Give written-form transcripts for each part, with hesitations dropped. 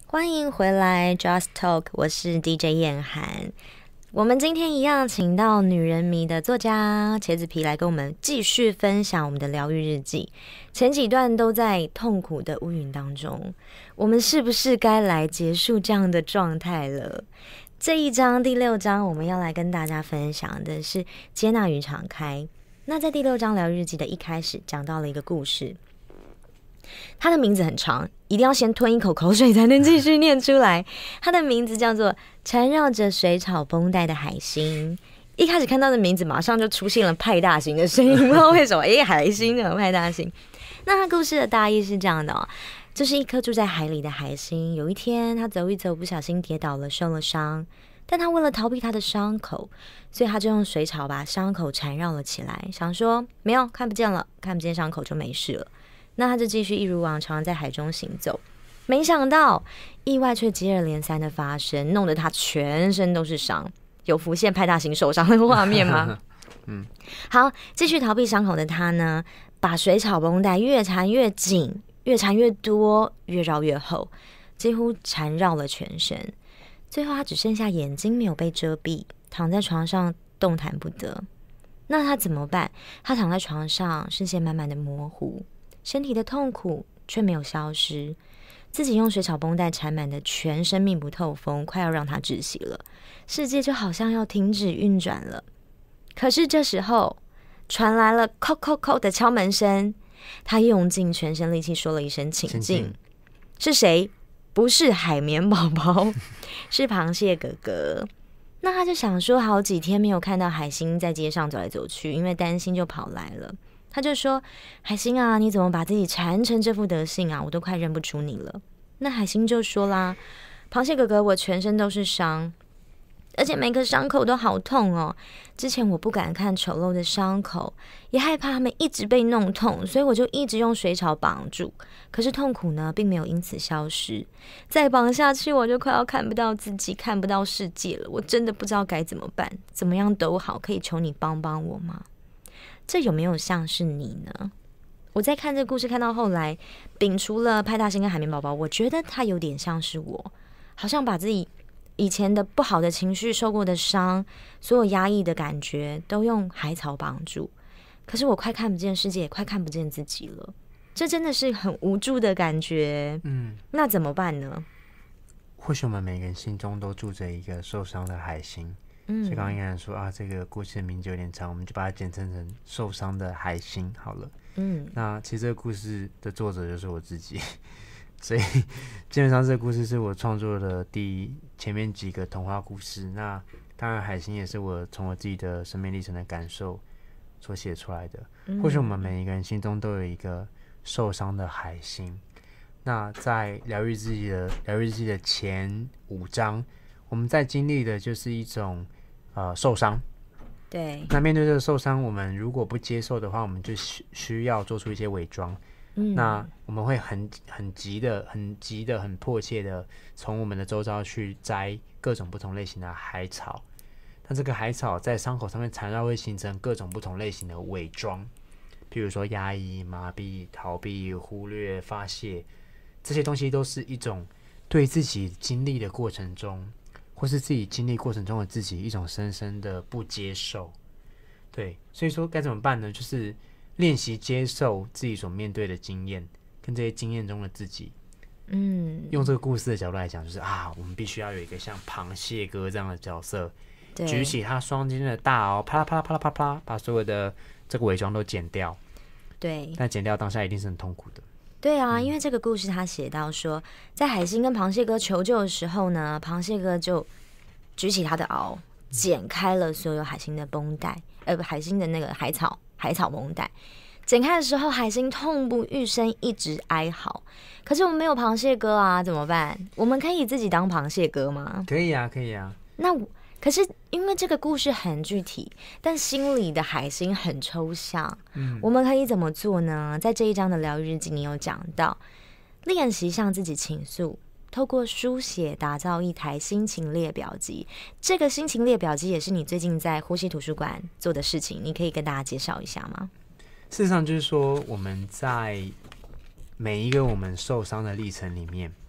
欢迎回来 Just Talk， 我是 DJ 燕涵。我们今天一样请到女人迷的作家茄子皮来跟我们继续分享我们的疗愈日记。前几段都在痛苦的乌云当中，我们是不是该来结束这样的状态了？这一章第6章我们要来跟大家分享的是接纳与敞开。那在第6章疗愈日记的一开始讲到了一个故事，它的名字很长，一定要先吞一口口水才能继续念出来。它的名字叫做缠绕着水草绷带的海星。一开始看到的名字马上就出现了派大星的声音，不知道为什么海星的派大星。那它故事的大意是这样的哦，就是一颗住在海里的海星，有一天他走一走不小心跌倒了，受了伤，但他为了逃避他的伤口，所以他就用水草把伤口缠绕了起来，想说没有，看不见了，看不见伤口就没事了。那他就继续一如往常在海中行走，没想到意外却接二连三的发生，弄得他全身都是伤。有浮现派大星受伤的画面吗？好，继续逃避伤口的他呢，把水草绷带越缠越紧，越缠越多，越绕越厚，几乎缠绕了全身。最后他只剩下眼睛没有被遮蔽，躺在床上动弹不得。那他怎么办？他躺在床上，视线慢慢的模糊，身体的痛苦却没有消失，自己用水草绷带缠满的全身密不透风，快要让他窒息了，世界就好像要停止运转了。可是这时候传来了叩叩叩的敲门声，他用尽全身力气说了一声请进。是谁？不是海绵宝宝，是螃蟹哥哥。那他就想说好几天没有看到海星在街上走来走去，因为担心就跑来了。他就说，海星啊，你怎么把自己缠成这副德性啊，我都快认不出你了。那海星就说啦，螃蟹哥哥，我全身都是伤，而且每个伤口都好痛哦。之前我不敢看丑陋的伤口，也害怕他们一直被弄痛，所以我就一直用水草绑住。可是痛苦呢，并没有因此消失。再绑下去，我就快要看不到自己，看不到世界了。我真的不知道该怎么办，怎么样都好，可以求你帮帮我吗？这有没有像是你呢？我在看这个故事看到后来，摒除了派大星跟海绵宝宝，我觉得他有点像是我，好像把自己以前的不好的情绪、受过的伤、所有压抑的感觉都用海草绑住。可是我快看不见世界，也快看不见自己了，这真的是很无助的感觉。那怎么办呢？ 或许我们每个人心中都住着一个受伤的海星。所以刚刚应该说啊，这个故事的名字有点长，我们就把它简称成受伤的海星好了。那其实这个故事的作者就是我自己，所以基本上这个故事是我创作的前面几个童话故事。那当然海星也是我从我自己的生命历程的感受所写出来的。或许我们每一个人心中都有一个受伤的海星。那在疗愈自己的前5章，我们在经历的就是一种受伤。 对。 那面对这个受伤，我们如果不接受的话，我们就需要做出一些伪装。那我们会很急的、很迫切的从我们的周遭去摘各种不同类型的海草。那这个海草在伤口上面缠绕，会形成各种不同类型的伪装，譬如说压抑、麻痹、逃避、忽略、发泄，这些东西都是一种对自己经历的过程中，或是自己经历过程中的自己一种深深的不接受。对，所以说该怎么办呢？就是练习接受自己所面对的经验，跟这些经验中的自己。用这个故事的角度来讲，就是我们必须要有一个像螃蟹哥这样的角色，举起他双肩的大螯，啪啦啪啦啪啦啪啦啪啦，把所有的这个伪装都剪掉。 对， 但剪掉当下一定是很痛苦的。 对啊，因为这个故事他写到说，在海星跟螃蟹哥求救的时候呢，螃蟹哥就举起他的螯，剪开了所有海星的绷带，海星的那个海草绷带。剪开的时候，海星痛不欲生，一直哀嚎。可是我们没有螃蟹哥啊，怎么办？我们可以自己当螃蟹哥吗？ 可以啊，可以啊。 可是因为这个故事很具体，但心里的海星很抽象。我们可以怎么做呢？在这一章的疗愈日记，你有讲到练习向自己倾诉，透过书写打造一台心情列表机。这个心情列表机也是你最近在呼吸图书馆做的事情，你可以跟大家介绍一下吗？ 事实上就是说，我们在每一个我们受伤的历程里面，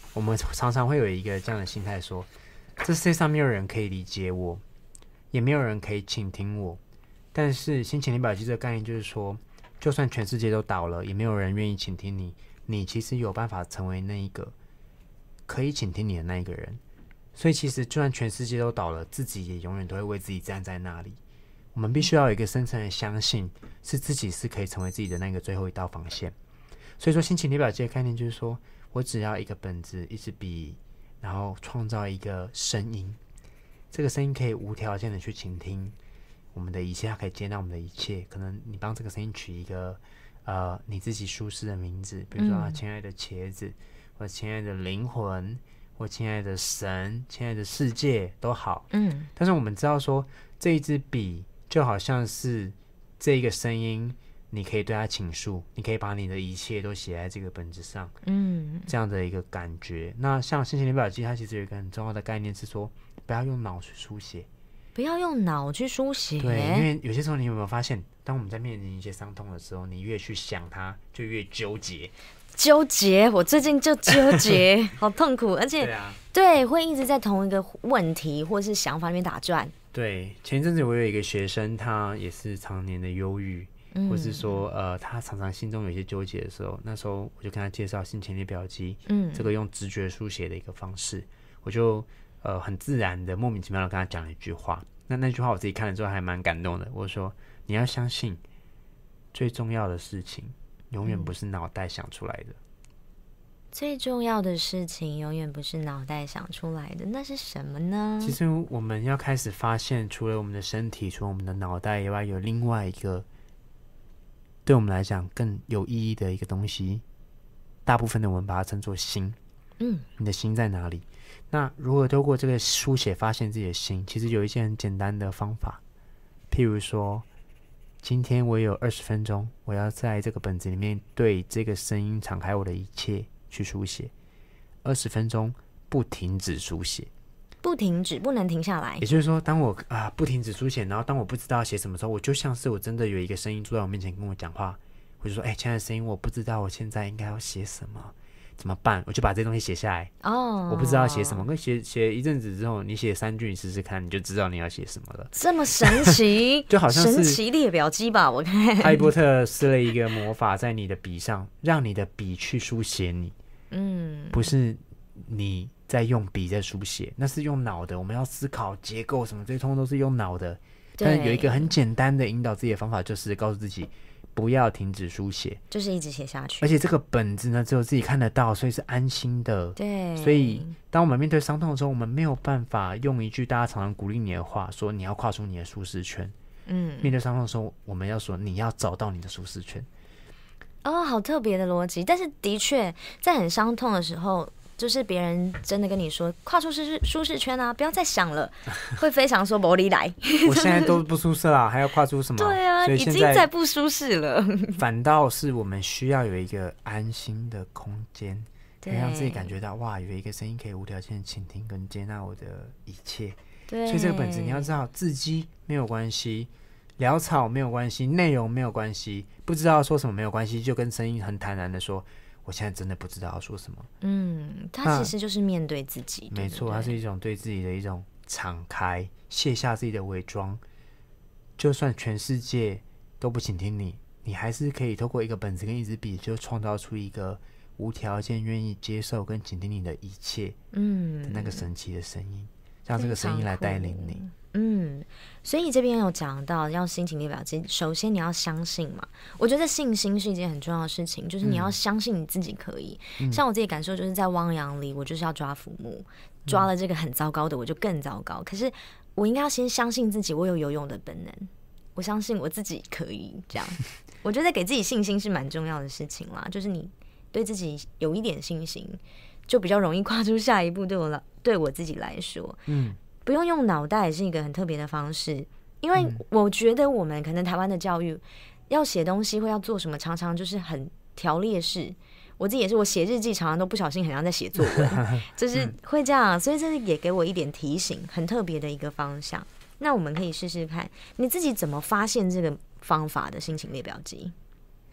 我们常常会有一个这样的心态说，这世界上没有人可以理解我，也没有人可以倾听我。但是心情列表机这个概念就是说，就算全世界都倒了，也没有人愿意倾听你，你其实有办法成为那一个可以倾听你的那一个人。所以其实就算全世界都倒了，自己也永远都会为自己站在那里。我们必须要有一个深层的相信，是自己是可以成为自己的那个最后一道防线。所以说心情列表机的概念就是说，我只要一个本子一支笔，然后创造一个声音，这个声音可以无条件的去倾听我们的一切，它可以接纳我们的一切。可能你帮这个声音取一个你自己舒适的名字，比如说亲爱的茄子，或者亲爱的灵魂，或亲爱的神，亲爱的世界都好。但是我们知道说，这一支笔就好像是这一个声音，你可以对它倾诉，你可以把你的一切都写在这个本子上，这样的一个感觉。那像心情列表机，它其实有一个很重要的概念是说，不要用脑去书写， 不要用脑去书写。 对，因为有些时候你有没有发现，当我们在面临一些伤痛的时候，你越去想它，就越纠结。 我最近就纠结，好痛苦，而且对，会一直在同一个问题或是想法里面打转。 对，前一阵子我有一个学生，他也是常年的忧郁，或是说他常常心中有一些纠结的时候，那时候我就跟他介绍心情列表机，这个用直觉书写的一个方式，我就很自然的莫名其妙的跟他讲了一句话。那句话我自己看了之后还蛮感动的，我说你要相信，最重要的事情永远不是脑袋想出来的。 最重要的事情永远不是脑袋想出来的，那是什么呢？ 其实我们要开始发现，除了我们的身体，除了我们的脑袋以外，有另外一个对我们来讲更有意义的一个东西。大部分的我们把它称作心。你的心在哪里？那如何透过这个书写发现自己的心？其实有一些很简单的方法，譬如说，今天我有20分钟，我要在这个本子里面对这个声音敞开我的一切去书写。20分钟不停止书写， 不停止，不能停下来。 也就是说，当我不停止书写，然后当我不知道写什么时候，我就像是我真的有一个声音坐在我面前跟我讲话，我就说：“亲爱的声音，我不知道我现在应该要写什么。”怎么办？我就把这些东西写下来。我不知道写什么，跟写一阵子之后，你写3句，你试试看，你就知道你要写什么了。 这么神奇， 就好像是神奇列表机吧？我看哈利波特施了一个魔法在你的笔上，让你的笔去书写你。不是你在用笔在书写，那是用脑的。我们要思考结构什么，这些通通都是用脑的。但是有一个很简单的引导自己的方法，就是告诉自己，不要停止书写， 就是一直写下去。 而且这个本子呢，只有自己看得到，所以是安心的。 对， 所以当我们面对伤痛的时候，我们没有办法用一句大家常常鼓励你的话，说你要跨出你的舒适圈。面对伤痛的时候，我们要说你要找到你的舒适圈。 好特别的逻辑。但是的确，在很伤痛的时候，就是别人真的跟你说跨出舒适圈啊，不要再想了，会非常说无你来。 我现在都不舒适啦，还要跨出什么？ 对啊，已经在不舒适了。 反倒是我们需要有一个安心的空间，可以让自己感觉到哇，有一个声音可以无条件倾听跟接纳我的一切。 对， 所以这个本子你要知道，字迹没有关系，潦草没有关系，内容没有关系，不知道说什么没有关系，就跟声音很坦然的说，我现在真的不知道要说什么。 它其实就是面对自己。 没错，它是一种对自己的一种敞开，卸下自己的伪装。就算全世界都不倾听你，你还是可以透过一个本子跟一支笔，就创造出一个无条件愿意接受跟倾听你的一切的那个神奇的声音，让这个声音来带领你。 所以这边有讲到要心情列表机，首先你要相信嘛。我觉得信心是一件很重要的事情，就是你要相信你自己可以。像我自己感受就是在汪洋里，我就是要抓浮木，抓了这个很糟糕的，我就更糟糕。可是我应该要先相信自己，我有游泳的本能，我相信我自己可以这样。我觉得给自己信心是蛮重要的事情啦，就是你对自己有一点信心，就比较容易跨出下一步。对我自己来说，不用脑袋也是一个很特别的方式，因为我觉得我们可能台湾的教育要写东西或要做什么，常常就是很条列式。我自己也是，我写日记常常都不小心很像在写作文，就是会这样，所以这也给我一点提醒，很特别的一个方向。那我们可以试试看，你自己怎么发现这个方法的心情列表机？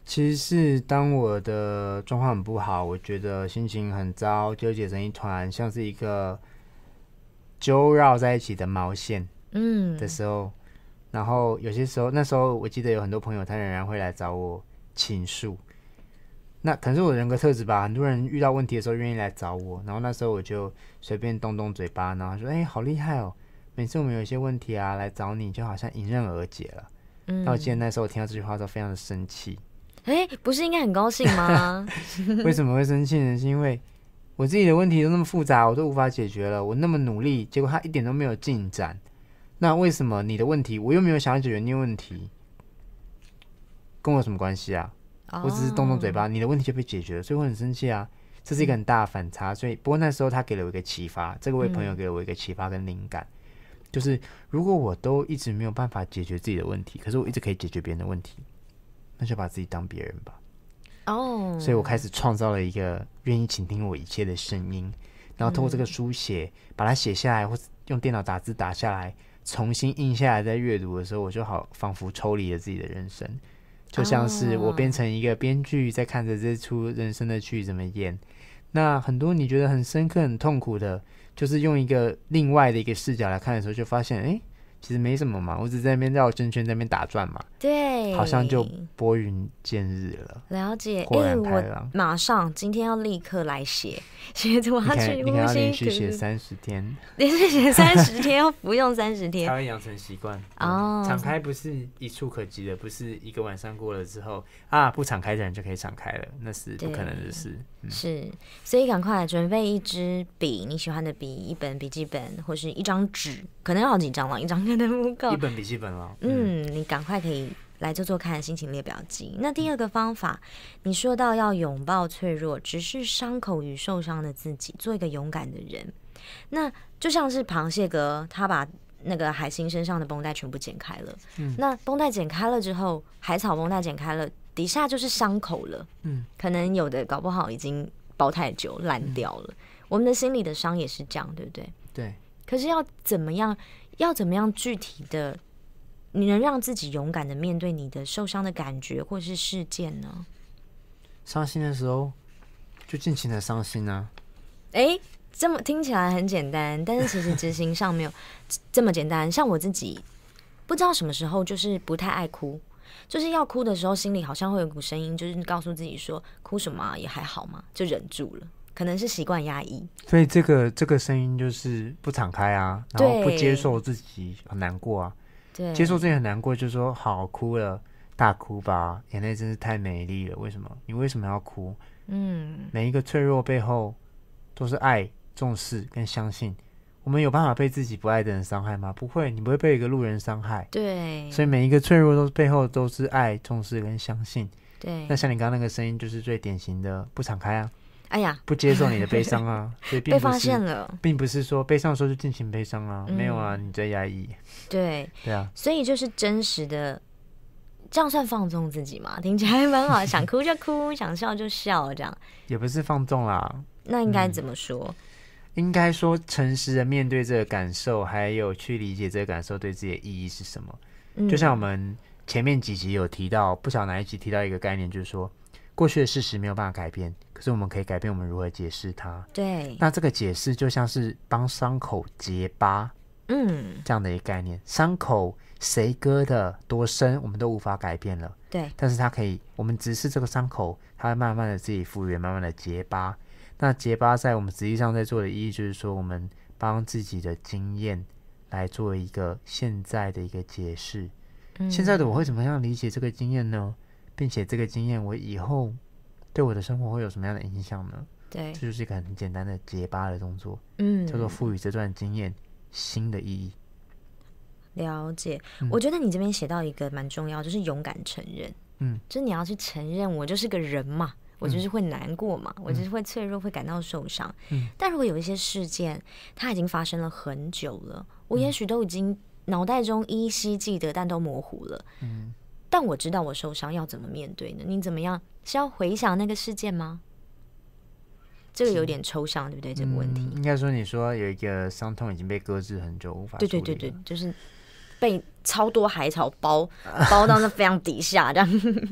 其实是当我的状况很不好，我觉得心情很糟，纠结成一团，像是一个揪绕在一起的毛线的时候，然后有些时候，那时候我记得有很多朋友他仍然会来找我倾诉，那可能是我的人格特质吧，很多人遇到问题的时候愿意来找我，然后那时候我就随便动动嘴巴，然后说好厉害哦，每次我们有一些问题啊来找你，就好像迎刃而解了。那我记得那时候我听到这句话的时候非常的生气。 不是应该很高兴吗？ 为什么会生气呢？是因为我自己的问题都那么复杂，我都无法解决了，我那么努力，结果它一点都没有进展。那为什么你的问题我又没有想要解决你的问题，跟我有什么关系啊？我只是动动嘴巴，你的问题就被解决了，所以我很生气啊。这是一个很大的反差。所以不过那时候他给了我一个启发，这位朋友给了我一个启发跟灵感，就是如果我都一直没有办法解决自己的问题，可是我一直可以解决别人的问题，那就把自己当别人吧。所以我开始创造了一个愿意倾听我一切的声音，然后透过这个书写，把它写下来，或是用电脑打字打下来，重新印下来，在阅读的时候，我就好仿佛抽离了自己的人生，就像是我变成一个编剧，在看着这出人生的剧怎么演。那很多你觉得很深刻、很痛苦的，就是用一个另外的一个视角来看的时候，就发现，其实没什么嘛，我只在那边绕圈圈，在那边打转嘛， 对， 好像就拨云见日了。 了解。 豁然开朗。 我马上今天要立刻来写图下去， 你可能要连续写30天， 连续写30天，要服用30天， 才会养成习惯。敞开不是一触可及的，不是一个晚上过了之后不敞开的人就可以敞开了，那是不可能的事。 是，所以赶快准备一支笔，你喜欢的笔，一本笔记本，或是一张纸，可能要好几张了，一张可能不够， 一本笔记本了。 你赶快可以来做做看心情列表集。那第二个方法，你说到要拥抱脆弱，直视伤口与受伤的自己，做一个勇敢的人。那就像是螃蟹哥，他把那个海星身上的绷带全部剪开了，那绷带剪开了之后，海草绷带剪开了，底下就是伤口了，可能有的搞不好已经包太久烂掉了。我们的心里的伤也是这样，对不对？ 对。 可是要怎么样具体的，你能让自己勇敢的面对你的受伤的感觉或是事件呢？ 伤心的时候就尽情的伤心啊。 这么听起来很简单，但是其实执行上没有这么简单。像我自己不知道什么时候就是不太爱哭，就是要哭的时候心里好像会有股声音，就是告诉自己说哭什么也还好嘛，就忍住了，可能是习惯压抑。 所以这个声音就是不敞开啊，然后不接受自己很难过啊。 对， 接受自己很难过，就说好哭了，大哭吧，眼泪真是太美丽了。为什么？你为什么要哭？每一个脆弱背后都是爱、重视跟相信。我们有办法被自己不爱的人伤害吗？不会，你不会被一个路人伤害。 对， 所以每一个脆弱背后都是爱、重视跟相信。 对， 那像你刚刚那个声音，就是最典型的不敞开啊。 哎呀， 不接受你的悲伤啊，所以并不是被发现了， 并不是说悲伤的时候就尽情悲伤啊，没有啊，你在压抑。 对啊， 所以就是真实的，这样算放纵自己吗？听起来蛮好，想哭就哭，想笑就笑，这样也不是放纵啦。 那应该怎么说？ 应该说诚实的面对这个感受，还有去理解这个感受对自己的意义是什么。就像我们前面几集有提到，不晓得哪一集提到一个概念，就是说过去的事实没有办法改变，可是我们可以改变我们如何解释它。 对， 那这个解释就像是帮伤口结疤，这样的一个概念。伤口谁割的多深，我们都无法改变了。 对， 但是它可以，我们直视这个伤口，它会慢慢的自己复原，慢慢的结疤。那结疤在我们实际上在做的意义，就是说我们帮自己的经验来做一个现在的一个解释。现在的我会怎么样理解这个经验呢？并且这个经验我以后对我的生活会有什么样的影响呢？ 对， 这就是一个很简单的结疤的动作，叫做赋予这段经验新的意义。 了解，我觉得你这边写到一个蛮重要，就是勇敢承认。就是你要去承认我就是个人嘛，我就是会难过嘛，我就是会脆弱，会感到受伤。但如果有一些事件它已经发生了很久了，我也许都已经脑袋中依稀记得，但都模糊了。但我知道我受伤要怎么面对呢？你怎么样？是要回想那个事件吗？这个有点抽象，对不对？这个问题应该说，你说有一个伤痛已经被搁置很久，无法处理了。 对，就是被超多海草包到那非常底下这样。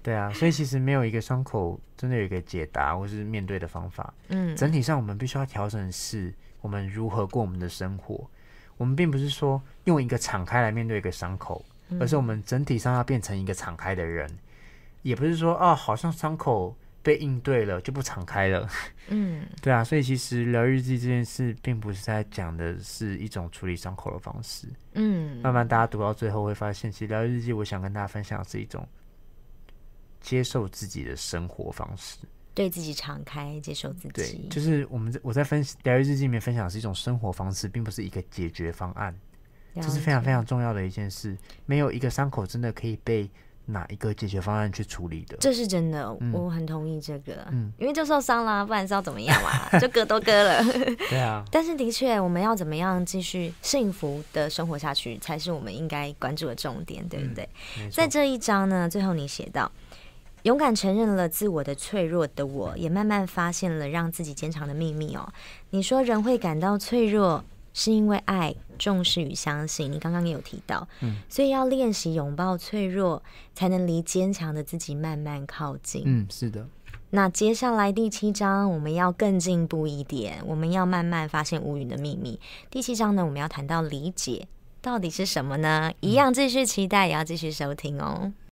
对啊，所以其实没有一个伤口真的有一个解答或是面对的方法。整体上我们必须要调整的是我们如何过我们的生活。我们并不是说用一个敞开来面对一个伤口，而是我们整体上要变成一个敞开的人。也不是说好像伤口被应对了就不敞开了。对啊，所以其实疗愈日记这件事并不是在讲的是一种处理伤口的方式。慢慢大家读到最后会发现，其实疗愈日记我想跟大家分享的是一种接受自己的生活方式， 对自己敞开，接受自己。 对，就是我在疗愈日记里面分享的是一种生活方式，并不是一个解决方案。这是非常非常重要的一件事。没有一个伤口真的可以被哪一个解决方案去处理的， 这是真的。我很同意这个。因为就受伤啦，不然是要怎么样嘛？就割都割了。 对啊。 但是的确，我们要怎么样继续幸福的生活下去，才是我们应该关注的重点，对不对？在这一章呢，最后你写到，勇敢承认了自我的脆弱的我，也慢慢发现了让自己坚强的秘密哦。你说人会感到脆弱，是因为爱、重视与相信，你刚刚也有提到。所以要练习拥抱脆弱，才能离坚强的自己慢慢靠近。 是的。 那接下来第7章我们要更进步一点，我们要慢慢发现无语的秘密。第7章呢，我们要谈到理解到底是什么呢？一样继续期待，也要继续收听哦。